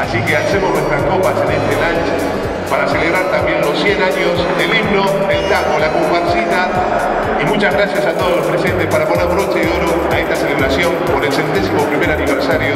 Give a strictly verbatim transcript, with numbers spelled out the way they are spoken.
Así que hacemos nuestras copas en este lunch para celebrar también los cien años del himno, del tango, la comparsita. Y muchas gracias a todos los presentes para poner broche de oro a esta celebración por el centésimo primer aniversario